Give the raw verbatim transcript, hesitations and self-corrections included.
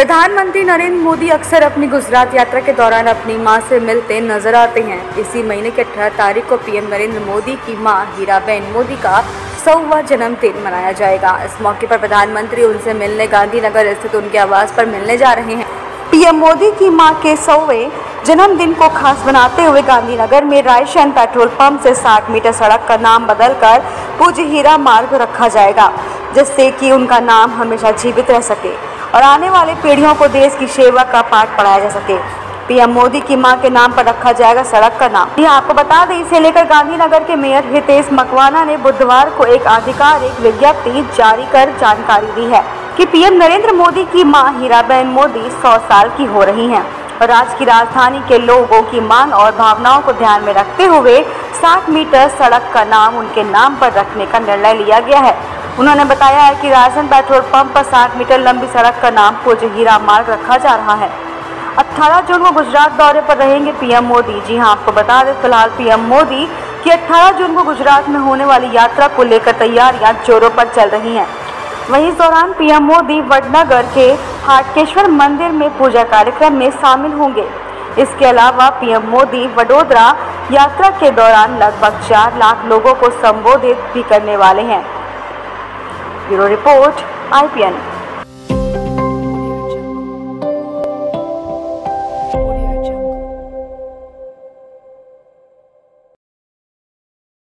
प्रधानमंत्री नरेंद्र मोदी अक्सर अपनी गुजरात यात्रा के दौरान अपनी मां से मिलते नजर आते हैं। इसी महीने की अठारह तारीख को पीएम नरेंद्र मोदी की मां हीराबेन मोदी का सौवां जन्मदिन मनाया जाएगा। इस मौके पर प्रधानमंत्री उनसे मिलने गांधीनगर स्थित उनके आवास पर मिलने जा रहे हैं। पीएम मोदी की मां के सौवें जन्मदिन को खास बनाते हुए गांधीनगर में रायशन पेट्रोल पंप से साठ मीटर सड़क का नाम बदलकर पूज्य हीरा मार्ग रखा जाएगा, जिससे कि उनका नाम हमेशा जीवित रह सके और आने वाले पीढ़ियों को देश की सेवा का पाठ पढ़ाया जा सके। पीएम मोदी की मां के नाम पर रखा जाएगा सड़क का नाम। ये आपको बता दें, इसे लेकर गांधीनगर के मेयर हितेश मकवाना ने बुधवार को एक आधिकारिक विज्ञप्ति जारी कर जानकारी दी है कि पीएम नरेंद्र मोदी की मां हीराबेन मोदी सौ साल की हो रही हैं और राज्य की राजधानी के लोगों की मांग और भावनाओं को ध्यान में रखते हुए साठ मीटर सड़क का नाम उनके नाम पर रखने का निर्णय लिया गया है। उन्होंने बताया है कि राशन पेट्रोल पंप पर साठ मीटर लंबी सड़क का नाम पूज्य हीरा मार्ग रखा जा रहा है। अठारह जून को गुजरात दौरे पर रहेंगे पीएम मोदी। जी हां, आपको बता दें, फिलहाल पीएम मोदी की अठारह जून को गुजरात में होने वाली यात्रा को लेकर तैयारियां जोरों पर चल रही हैं। वहीं इस दौरान पीएम मोदी वडनगर के हाटकेश्वर मंदिर में पूजा कार्यक्रम में शामिल होंगे। इसके अलावा पीएम मोदी वडोदरा यात्रा के दौरान लगभग चार लाख लोगों को संबोधित भी करने वाले हैं। Bureau report I P N.